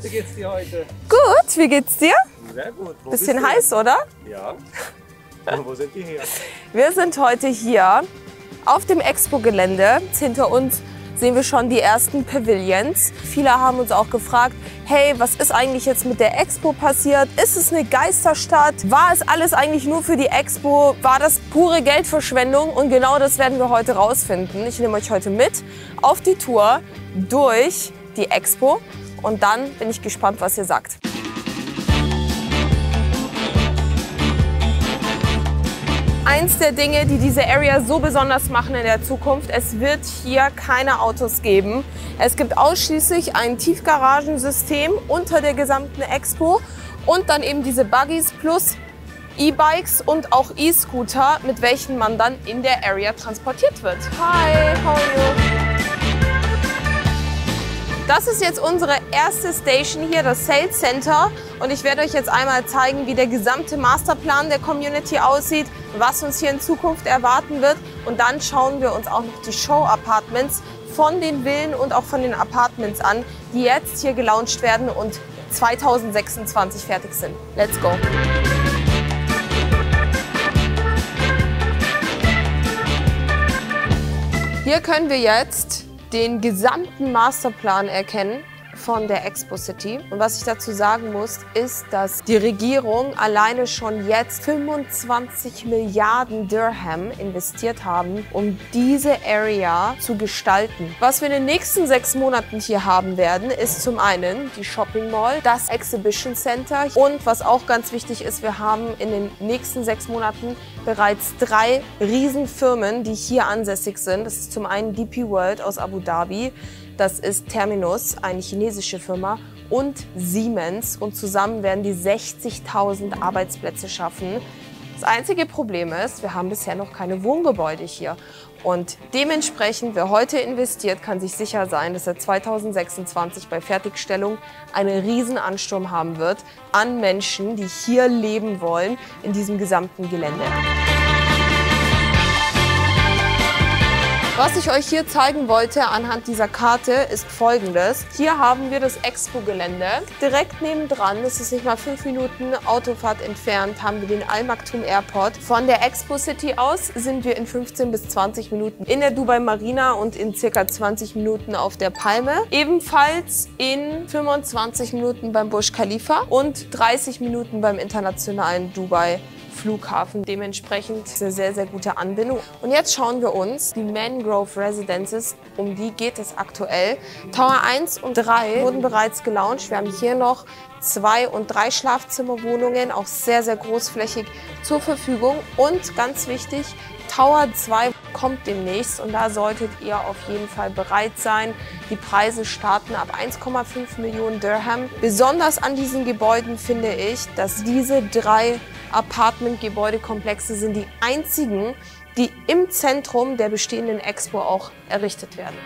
Wie geht's dir heute? Gut, wie geht's dir? Sehr gut. Wo Bisschen bist du heiß, oder? denn? Ja. Und wo sind wir hier? Wir sind heute hier auf dem Expo-Gelände. Hinter uns sehen wir schon die ersten Pavilions. Viele haben uns auch gefragt, hey, was ist eigentlich jetzt mit der Expo passiert? Ist es eine Geisterstadt? War es alles eigentlich nur für die Expo? War das pure Geldverschwendung? Und genau das werden wir heute rausfinden. Ich nehme euch heute mit auf die Tour durch die Expo und dann bin ich gespannt, was ihr sagt. Eins der Dinge, die diese Area so besonders machen in der Zukunft, es wird hier keine Autos geben. Es gibt ausschließlich ein Tiefgaragensystem unter der gesamten Expo und dann eben diese Buggies plus E-Bikes und auch E-Scooter, mit welchen man dann in der Area transportiert wird. Hi, how are you? Das ist jetzt unsere erste Station hier, das Sales Center. Und ich werde euch jetzt einmal zeigen, wie der gesamte Masterplan der Community aussieht, was uns hier in Zukunft erwarten wird. Und dann schauen wir uns auch noch die Show-Apartments von den Villen und auch von den Apartments an, die jetzt hier gelauncht werden und 2026 fertig sind. Let's go! Hier können wir jetzt den gesamten Masterplan erkennen von der Expo City. Und was ich dazu sagen muss, ist, dass die Regierung alleine schon jetzt 25 Milliarden Dirham investiert haben, um diese Area zu gestalten. Was wir in den nächsten 6 Monaten hier haben werden, ist zum einen die Shopping Mall, das Exhibition Center und was auch ganz wichtig ist, wir haben in den nächsten 6 Monaten bereits 3 Riesenfirmen, die hier ansässig sind. Das ist zum einen DP World aus Abu Dhabi, das ist Terminus, eine chinesische Firma, und Siemens. Und zusammen werden die 60.000 Arbeitsplätze schaffen. Das einzige Problem ist, wir haben bisher noch keine Wohngebäude hier. Und dementsprechend, wer heute investiert, kann sich sicher sein, dass er 2026 bei Fertigstellung einen riesen Ansturm haben wird an Menschen, die hier leben wollen, in diesem gesamten Gelände. Was ich euch hier zeigen wollte anhand dieser Karte ist Folgendes. Hier haben wir das Expo-Gelände. Direkt nebendran, das ist nicht mal 5 Minuten Autofahrt entfernt, haben wir den Al Maktoum Airport. Von der Expo City aus sind wir in 15 bis 20 Minuten in der Dubai Marina und in circa 20 Minuten auf der Palme. Ebenfalls in 25 Minuten beim Burj Khalifa und 30 Minuten beim internationalen Dubai Flughafen. Dementsprechend eine sehr, sehr gute Anbindung. Und jetzt schauen wir uns die Mangrove Residences, um die geht es aktuell. Tower 1 und 3 wurden bereits gelauncht. Wir haben hier noch 2- und 3 Schlafzimmerwohnungen, auch sehr, sehr großflächig zur Verfügung. Und ganz wichtig, Tower 2 kommt demnächst und da solltet ihr auf jeden Fall bereit sein. Die Preise starten ab 1,5 Millionen Dirham. Besonders an diesen Gebäuden finde ich, dass diese 3 Apartment-Gebäudekomplexe sind die einzigen, die im Zentrum der bestehenden Expo auch errichtet werden.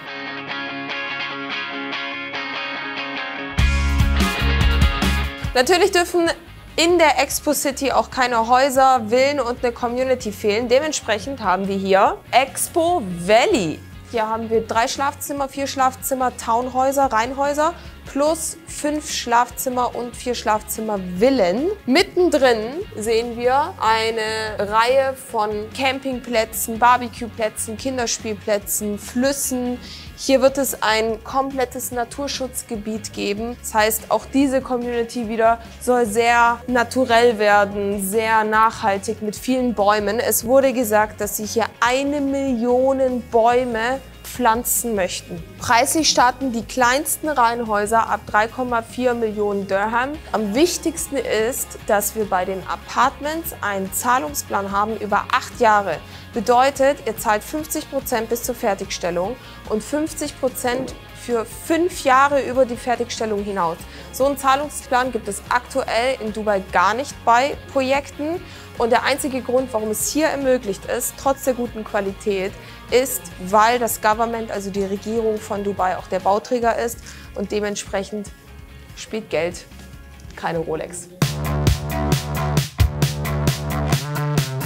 Natürlich dürfen in der Expo City auch keine Häuser, Villen und eine Community fehlen. Dementsprechend haben wir hier Expo Valley. Hier haben wir 3 Schlafzimmer, 4 Schlafzimmer, Townhäuser, Reihenhäuser plus 5 Schlafzimmer und 4 Schlafzimmer-Villen. Mittendrin sehen wir eine Reihe von Campingplätzen, Barbecueplätzen, Kinderspielplätzen, Flüssen. Hier wird es ein komplettes Naturschutzgebiet geben. Das heißt, auch diese Community wieder soll sehr naturell werden, sehr nachhaltig mit vielen Bäumen. Es wurde gesagt, dass sie hier 1 Million Bäume pflanzen möchten. Preislich starten die kleinsten Reihenhäuser ab 3,4 Millionen Dirham. Am wichtigsten ist, dass wir bei den Apartments einen Zahlungsplan haben über 8 Jahre. Bedeutet, ihr zahlt 50% bis zur Fertigstellung und 50% für 5 Jahre über die Fertigstellung hinaus. So einen Zahlungsplan gibt es aktuell in Dubai gar nicht bei Projekten. Und der einzige Grund, warum es hier ermöglicht ist, trotz der guten Qualität, ist, weil das Government, also die Regierung von Dubai, auch der Bauträger ist und dementsprechend spielt Geld keine Rolex. Wir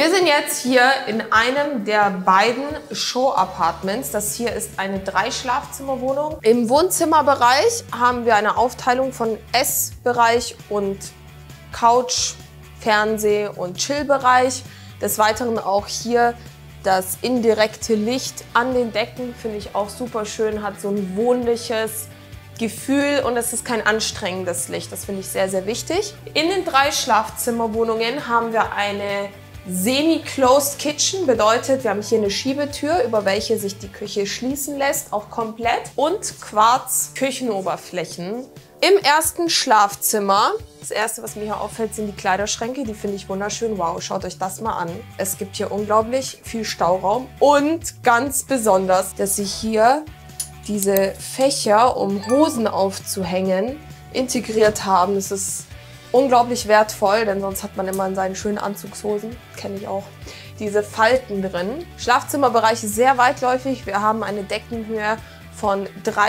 Wir sind jetzt hier in einem der beiden Show-Apartments. Das hier ist eine 3-Schlafzimmer-Wohnung. Im Wohnzimmerbereich haben wir eine Aufteilung von Essbereich und Couch, Fernseh- und Chillbereich. Des Weiteren auch hier das indirekte Licht an den Decken, finde ich auch super schön, hat so ein wohnliches Gefühl und es ist kein anstrengendes Licht. Das finde ich sehr, sehr wichtig. In den 3 Schlafzimmerwohnungen haben wir eine Semi-Closed Kitchen, bedeutet, wir haben hier eine Schiebetür, über welche sich die Küche schließen lässt, auch komplett, und Quarz-Küchenoberflächen. Im ersten Schlafzimmer, das erste, was mir hier auffällt, sind die Kleiderschränke. Die finde ich wunderschön. Wow, schaut euch das mal an. Es gibt hier unglaublich viel Stauraum und ganz besonders, dass sie hier diese Fächer, um Hosen aufzuhängen, integriert haben. Das ist unglaublich wertvoll, denn sonst hat man immer in seinen schönen Anzugshosen, kenne ich auch, diese Falten drin. Schlafzimmerbereich ist sehr weitläufig. Wir haben eine Deckenhöhe von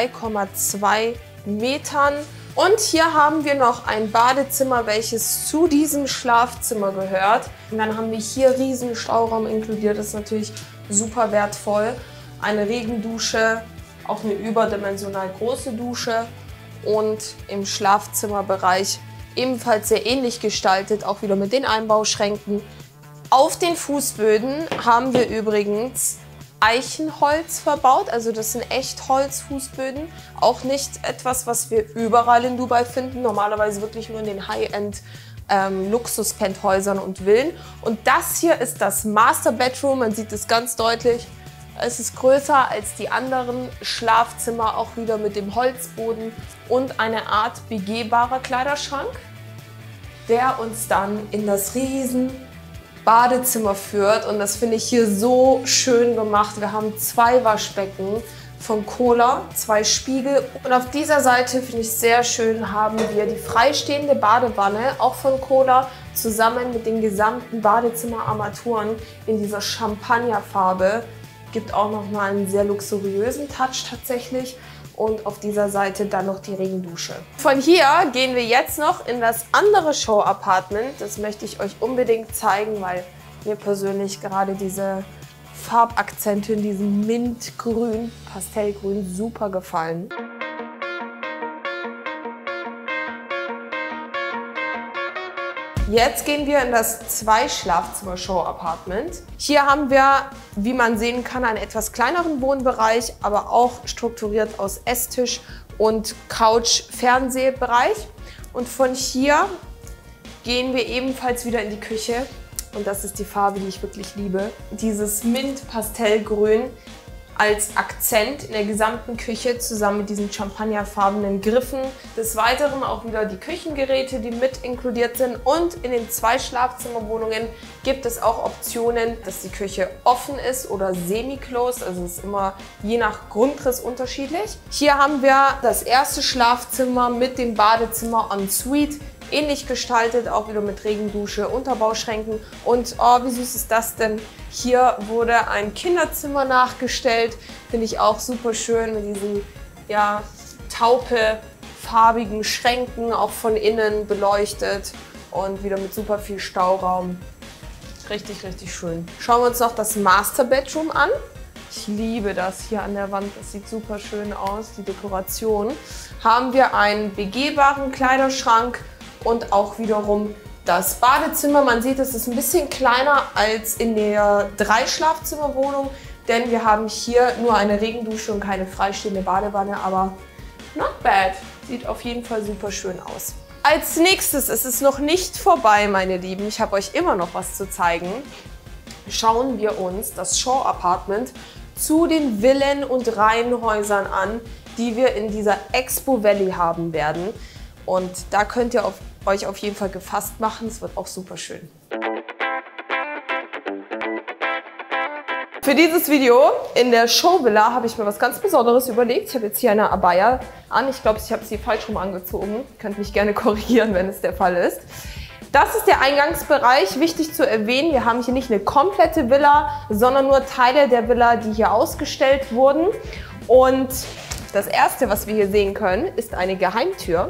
3,2 Metern. Und hier haben wir noch ein Badezimmer, welches zu diesem Schlafzimmer gehört. Und dann haben wir hier riesen Stauraum inkludiert, das ist natürlich super wertvoll. Eine Regendusche, auch eine überdimensional große Dusche und im Schlafzimmerbereich ebenfalls sehr ähnlich gestaltet, auch wieder mit den Einbauschränken. Auf den Fußböden haben wir übrigens Eichenholz verbaut, also das sind Echtholz-Fußböden. Auch nicht etwas, was wir überall in Dubai finden, normalerweise wirklich nur in den High-End Luxus-Penthäusern und Villen. Und das hier ist das Master Bedroom, man sieht es ganz deutlich. Es ist größer als die anderen Schlafzimmer, auch wieder mit dem Holzboden und eine Art begehbarer Kleiderschrank, der uns dann in das riesen Badezimmer führt. Und das finde ich hier so schön gemacht. Wir haben 2 Waschbecken von Kohler, 2 Spiegel. Und auf dieser Seite, finde ich sehr schön, haben wir die freistehende Badewanne, auch von Kohler, zusammen mit den gesamten Badezimmerarmaturen in dieser Champagnerfarbe. Gibt auch noch mal einen sehr luxuriösen Touch tatsächlich. Und auf dieser Seite dann noch die Regendusche. Von hier gehen wir jetzt noch in das andere Show-Apartment. Das möchte ich euch unbedingt zeigen, weil mir persönlich gerade diese Farbakzente in diesem Mintgrün, Pastellgrün super gefallen. Jetzt gehen wir in das 2-Schlafzimmer-Show-Apartment. Hier haben wir, wie man sehen kann, einen etwas kleineren Wohnbereich, aber auch strukturiert aus Esstisch und Couch-Fernsehbereich. Und von hier gehen wir ebenfalls wieder in die Küche. Und das ist die Farbe, die ich wirklich liebe. Dieses Mint-Pastellgrün als Akzent in der gesamten Küche zusammen mit diesen champagnerfarbenen Griffen. Des Weiteren auch wieder die Küchengeräte, die mit inkludiert sind. Und in den 2 Schlafzimmerwohnungen gibt es auch Optionen, dass die Küche offen ist oder semi-closed. Also es ist immer je nach Grundriss unterschiedlich. Hier haben wir das erste Schlafzimmer mit dem Badezimmer en suite. Ähnlich gestaltet, auch wieder mit Regendusche, Unterbauschränken. Und oh, wie süß ist das denn? Hier wurde ein Kinderzimmer nachgestellt. Finde ich auch super schön mit diesen ja, taupe-farbigen Schränken, auch von innen beleuchtet und wieder mit super viel Stauraum. Richtig, richtig schön. Schauen wir uns noch das Master Bedroom an. Ich liebe das hier an der Wand, das sieht super schön aus, die Dekoration. Haben wir einen begehbaren Kleiderschrank und auch wiederum das Badezimmer. Man sieht, es ist ein bisschen kleiner als in der 3-Schlafzimmerwohnung, denn wir haben hier nur eine Regendusche und keine freistehende Badewanne, aber not bad. Sieht auf jeden Fall super schön aus. Als nächstes ist es noch nicht vorbei, meine Lieben. Ich habe euch immer noch was zu zeigen. Schauen wir uns das Show-Apartment zu den Villen und Reihenhäusern an, die wir in dieser Expo Valley haben werden. Und da könnt ihr euch auf jeden Fall gefasst machen. Es wird auch super schön. Für dieses Video in der Showvilla habe ich mir was ganz Besonderes überlegt. Ich habe jetzt hier eine Abaya an. Ich glaube, ich habe sie falsch rum angezogen. Ihr könnt mich gerne korrigieren, wenn es der Fall ist. Das ist der Eingangsbereich. Wichtig zu erwähnen, wir haben hier nicht eine komplette Villa, sondern nur Teile der Villa, die hier ausgestellt wurden. Und das erste, was wir hier sehen können, ist eine Geheimtür.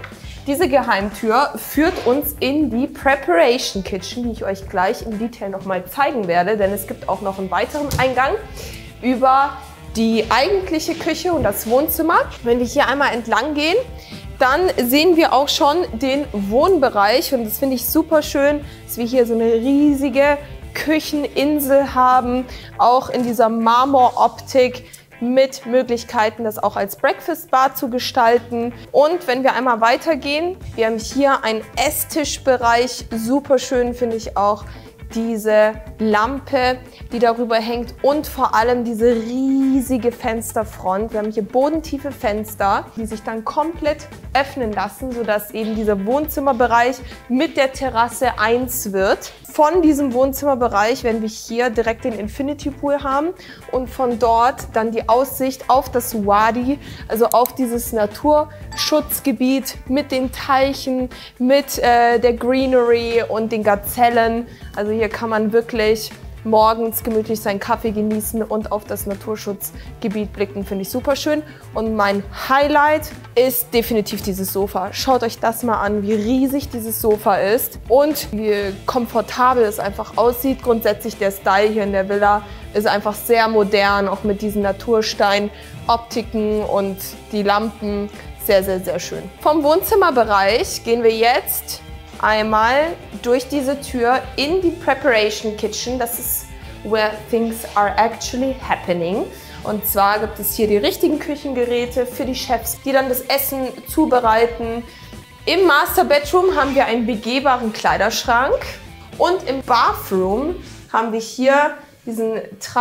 Diese Geheimtür führt uns in die Preparation Kitchen, die ich euch gleich im Detail nochmal zeigen werde, denn es gibt auch noch einen weiteren Eingang über die eigentliche Küche und das Wohnzimmer. Wenn wir hier einmal entlang gehen, dann sehen wir auch schon den Wohnbereich und das finde ich super schön, dass wir hier so eine riesige Kücheninsel haben, auch in dieser Marmoroptik mit Möglichkeiten, das auch als Breakfast Bar zu gestalten. Und wenn wir einmal weitergehen, wir haben hier einen Esstischbereich, super schön finde ich auch diese Lampe, die darüber hängt und vor allem diese riesige Fensterfront. Wir haben hier bodentiefe Fenster, die sich dann komplett öffnen lassen, sodass eben dieser Wohnzimmerbereich mit der Terrasse eins wird. Von diesem Wohnzimmerbereich werden wir hier direkt den Infinity Pool haben und von dort dann die Aussicht auf das Wadi, also auf dieses Naturschutzgebiet mit den Teichen, mit der Greenery und den Gazellen. Also hier kann man wirklich morgens gemütlich seinen Kaffee genießen und auf das Naturschutzgebiet blicken, finde ich super schön. Und mein Highlight ist definitiv dieses Sofa. Schaut euch das mal an, wie riesig dieses Sofa ist und wie komfortabel es einfach aussieht. Grundsätzlich der Style hier in der Villa ist einfach sehr modern, auch mit diesen Naturstein-Optiken und die Lampen. Sehr, sehr, sehr schön. Vom Wohnzimmerbereich gehen wir jetzt einmal durch diese Tür in die Preparation Kitchen. Das ist where things are actually happening. Und zwar gibt es hier die richtigen Küchengeräte für die Chefs, die dann das Essen zubereiten. Im Master Bedroom haben wir einen begehbaren Kleiderschrank und im Bathroom haben wir hier diesen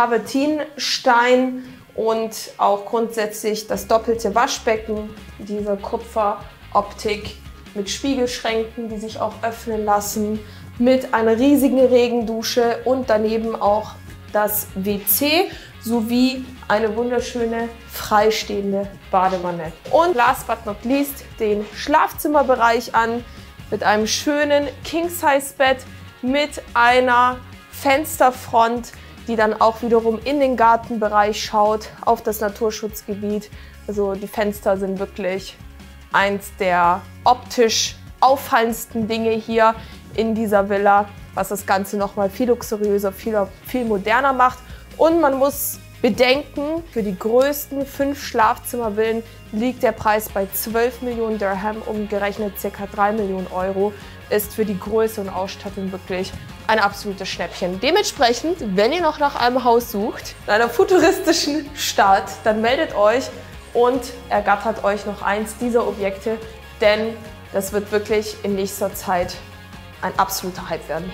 Travertinstein und auch grundsätzlich das doppelte Waschbecken, diese Kupferoptik mit Spiegelschränken, die sich auch öffnen lassen, mit einer riesigen Regendusche und daneben auch das WC sowie eine wunderschöne freistehende Badewanne. Und last but not least den Schlafzimmerbereich an mit einem schönen King-Size-Bett mit einer Fensterfront, die dann auch wiederum in den Gartenbereich schaut, auf das Naturschutzgebiet. Also die Fenster sind wirklich eins der optisch auffallendsten Dinge hier in dieser Villa, was das Ganze nochmal viel luxuriöser, viel moderner macht. Und man muss bedenken, für die größten 5 Schlafzimmervillen liegt der Preis bei 12 Millionen Dirham, umgerechnet ca. 3 Millionen Euro. Ist für die Größe und Ausstattung wirklich ein absolutes Schnäppchen. Dementsprechend, wenn ihr noch nach einem Haus sucht, in einer futuristischen Stadt, dann meldet euch und ergattert euch noch eins dieser Objekte, denn das wird wirklich in nächster Zeit ein absoluter Hype werden.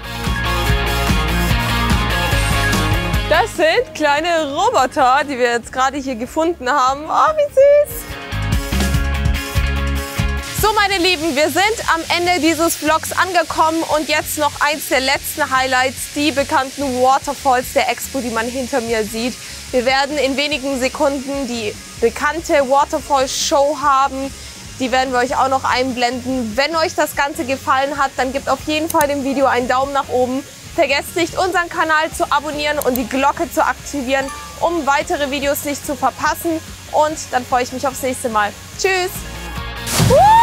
Das sind kleine Roboter, die wir jetzt gerade hier gefunden haben. Oh, wie süß! So, meine Lieben, wir sind am Ende dieses Vlogs angekommen und jetzt noch eins der letzten Highlights, die bekannten Waterfalls der Expo, die man hinter mir sieht. Wir werden in wenigen Sekunden die bekannte Waterfall-Show haben. Die werden wir euch auch noch einblenden. Wenn euch das Ganze gefallen hat, dann gebt auf jeden Fall dem Video einen Daumen nach oben. Vergesst nicht, unseren Kanal zu abonnieren und die Glocke zu aktivieren, um weitere Videos nicht zu verpassen. Und dann freue ich mich aufs nächste Mal. Tschüss!